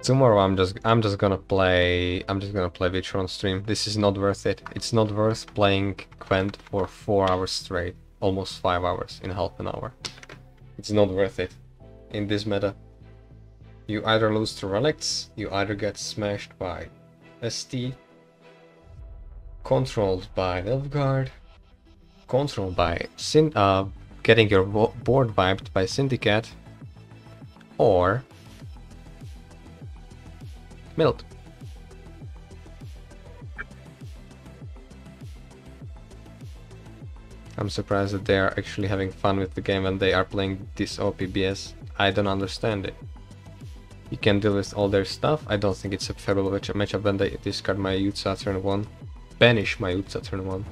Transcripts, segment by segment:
Tomorrow I'm just gonna play Witcher on stream. This is not worth it. It's not worth playing Gwent for 4 hours straight. Almost 5 hours in half an hour. It's not worth it. In this meta. You either lose to Relics, you either get smashed by ST, controlled by Nilfgaard, controlled by getting your board wiped by Syndicate, or milled. I'm surprised that they are actually having fun with the game when they are playing this OPBS. I don't understand it. You can deal with all their stuff. I don't think it's a favorable matchup when they discard my Jutsa turn 1. Banish my Jutsa turn 1.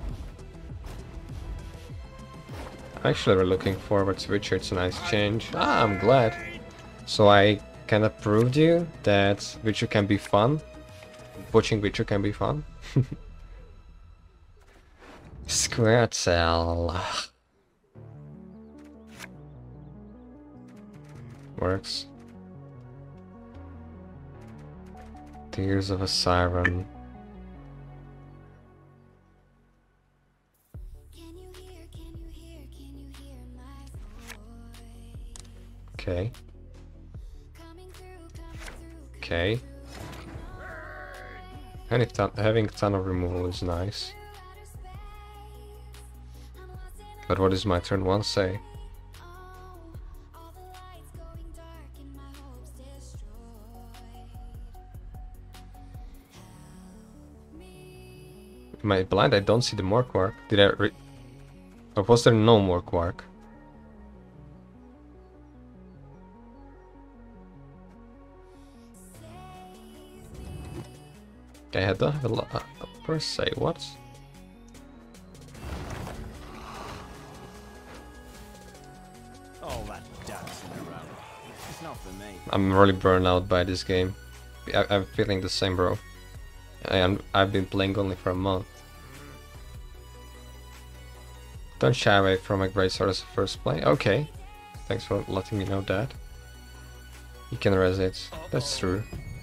I'm actually really looking forward to Witcher. It's a nice change. Ah, I'm glad. So I kinda proved you that Witcher can be fun. Watching Witcher can be fun. Square cell. Works. Tears of a Siren. Okay. Okay. Having ton of removal is nice. But what does my turn 1 say? Am I blind? I don't see the more quark. Did I or was there no more quark? Okay, I don't have a per se. What? Oh, that dancing around. It's not for me. I'm really burned out by this game. I'm feeling the same, bro. I've been playing only for a month. Don't shy away from a great sword as a first play. Okay. Thanks for letting me know that. You can res it. That's true.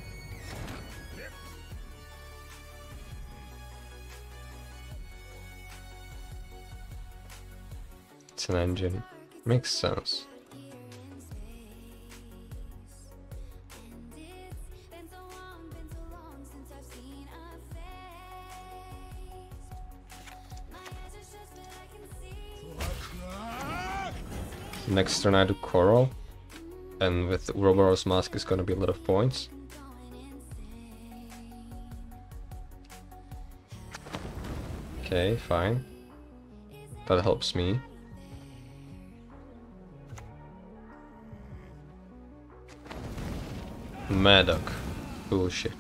It's an engine. Makes sense. Next turn I do Coral, and with Ouroboros Mask is gonna be a lot of points. Okay, fine. That helps me. Madoc. Bullshit.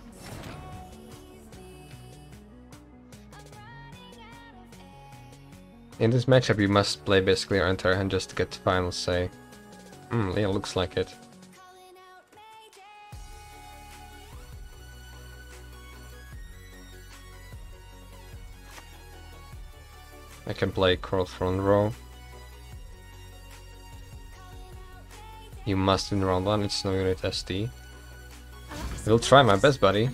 In this matchup you must play basically your entire hand just to get the final say. Yeah, looks like it. I can play Coral front row. You must win round 1, it's no unit ST. We'll try my best, buddy.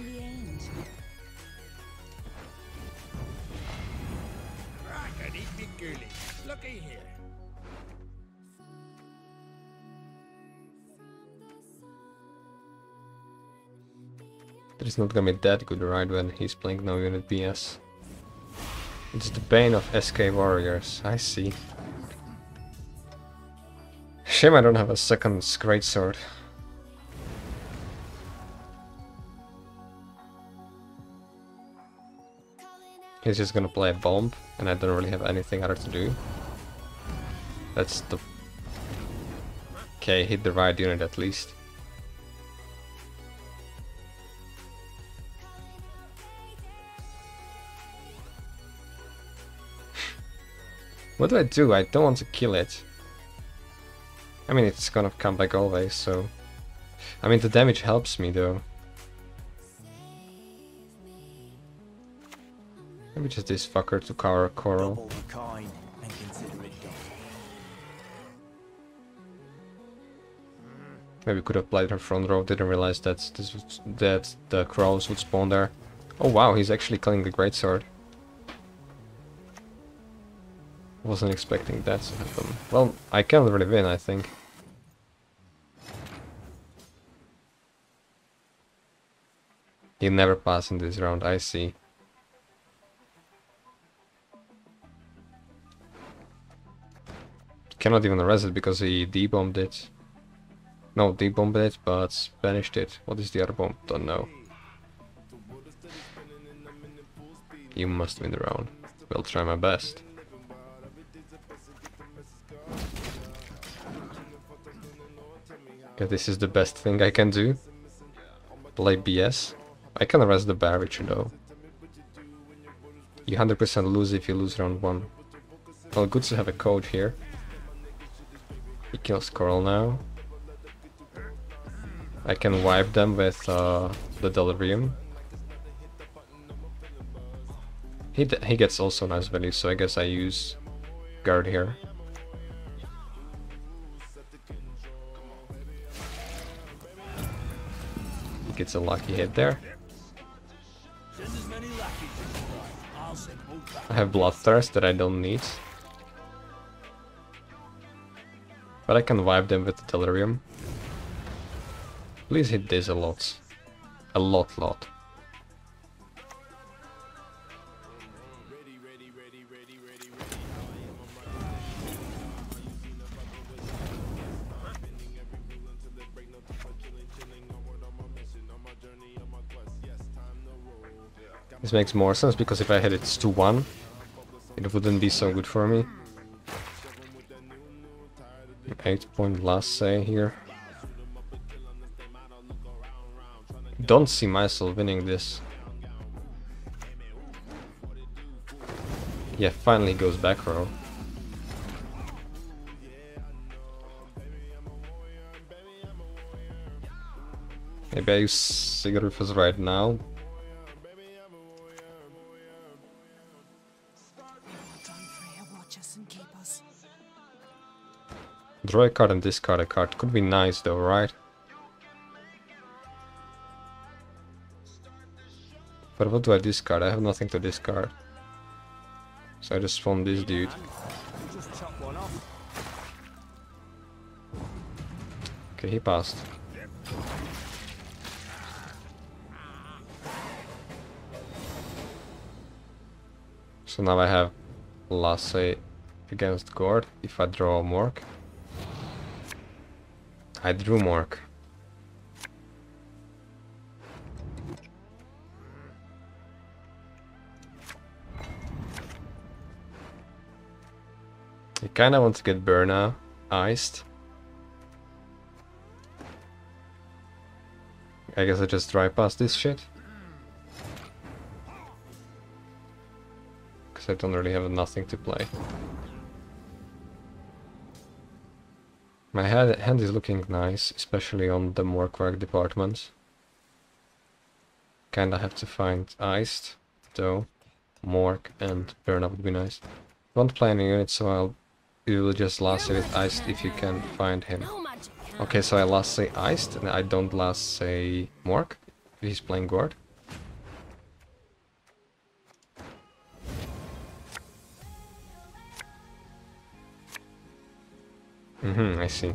It's not gonna be that good right when he's playing no unit BS. It's the bane of SK warriors, I see. Shame I don't have a second greatsword. He's just gonna play a bomb, and I don't really have anything other to do. That's the... Okay, hit the right unit at least. What do? I don't want to kill it. I mean, it's gonna come back always, so... I mean, the damage helps me, though. Maybe just this fucker to cover Coral. Maybe could have played her front row, didn't realize that the crows would spawn there. Oh wow, he's actually killing the greatsword. Wasn't expecting that to happen. Well, I can't really win, I think. He'll never pass in this round, I see. Cannot even arrest it because he D-bombed it. No, D-bombed it, but banished it. What is the other bomb? Don't know. You must win the round. Will try my best. Okay, this is the best thing I can do. Play BS. I can arrest the Bear Witcher though. You 100% lose if you lose round 1. Well, good to have a code here. He kills Coral now. I can wipe them with the Delirium. He gets also nice value, so I guess I use Guard here. He gets a lucky hit there. I have Bloodthirst that I don't need. But I can wipe them with the Delirium. Please hit this a lot. A lot. This makes more sense because if I hit it 2-1, it wouldn't be so good for me. 8-point last say here. Don't see myself winning this. Yeah, finally goes back row. Maybe I use Sigurifus right now. Draw a card and discard a card. Could be nice though, right? But what do I discard? I have nothing to discard. So I just spawn this dude. Okay, he passed. So now I have Lasse against Gord if I draw Mork. I drew Mork. I kinda want to get Berna iced. I guess I just drive past this shit. Because I don't really have nothing to play. My hand is looking nice, especially on the Morkvarg department. Kinda have to find iced, though. Mork and Berna would be nice. Don't play any units, so you will just last it iced if you can find him. Okay, so I last say iced, and I don't last say Mork, if he's playing Gord. I see.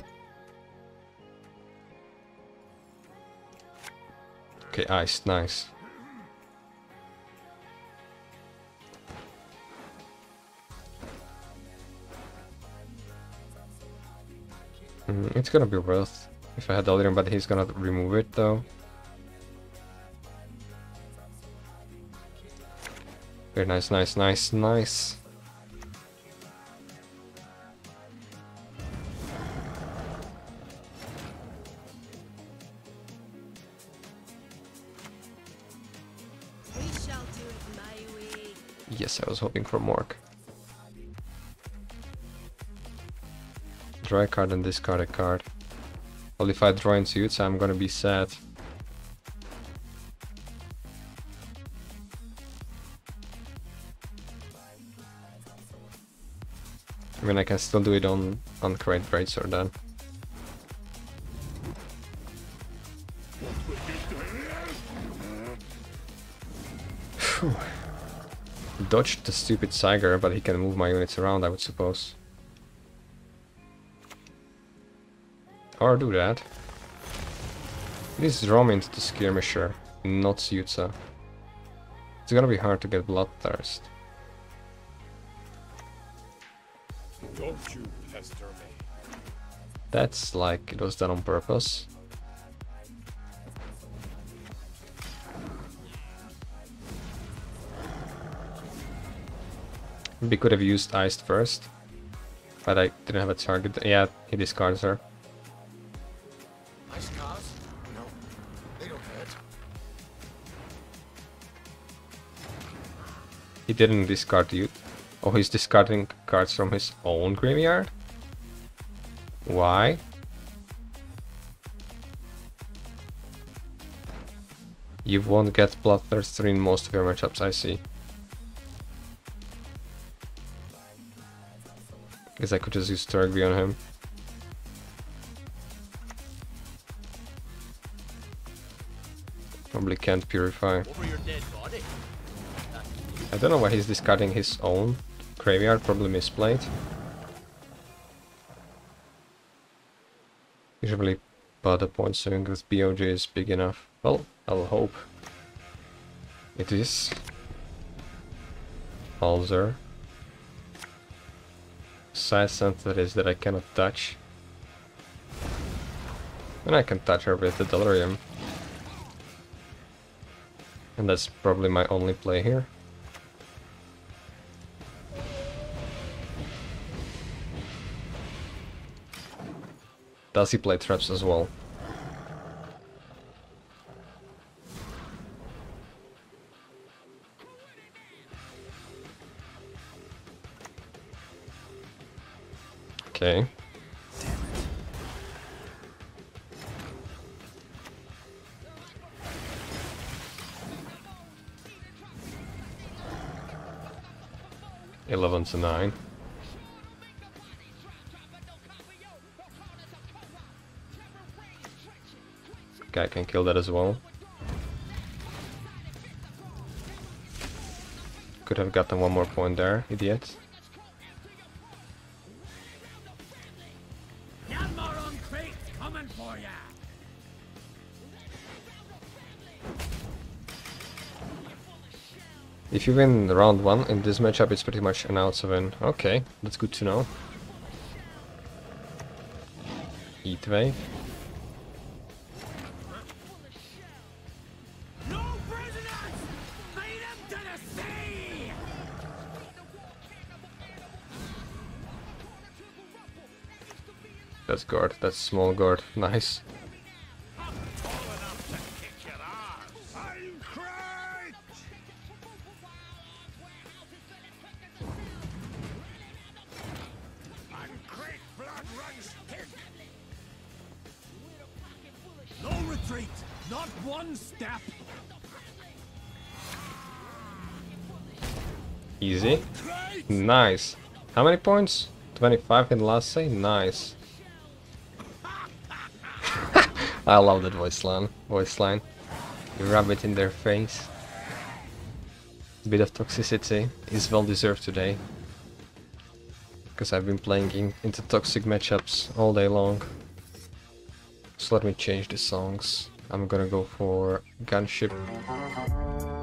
Okay, iced, nice. It's gonna be worth if I had Delirium, but he's gonna remove it though. Very nice, nice. Yes, I was hoping for Mork. Draw a card and discard a card. Well, if I draw into it, I'm gonna be sad. I mean, I can still do it on Great Greatsword then. dodge the stupid Siger, but he can move my units around, I would suppose. Or do that. Please draw me into the skirmisher, not Yutza. It's gonna be hard to get Bloodthirst. Don't you pester me. That's like it was done on purpose. We could have used Iced first, but I didn't have a target. Yeah, he discards her. Ice cars? No, they don't hurt. He didn't discard you. Oh, he's discarding cards from his own graveyard? Why? You won't get Bloodthirster in most of your matchups, I see. Guess I could just use Turgby on him. Probably can't Purify. Over your dead body. I don't know why he's discarding his own graveyard, probably misplayed. Usually but the point swing with BOJ is big enough. Well, I'll hope. It is. Halzer. Side sensitivities that I cannot touch. And I can touch her with the Delirium. And that's probably my only play here. Does he play traps as well? Okay. Damn it. Eleven to 9. Okay, I can kill that as well. Could have gotten one more point there, idiot. Yanmaron crate's coming for ya. If you win round 1 in this matchup, it's pretty much an out to win. Okay, that's good to know. Heat wave. No prisoners! Lead them to the sea! That's guard, that's small guard, nice. I'm tall enough to kick your ass. I'm crate! And crate blood runs thick. No retreat! Not one step! Easy. Crate! Nice. How many points? 25 in last say? Nice. I love that voice line. You rub it in their face. Bit of toxicity is well deserved today. Because I've been playing into toxic matchups all day long. So let me change the songs. I'm gonna go for Gunship.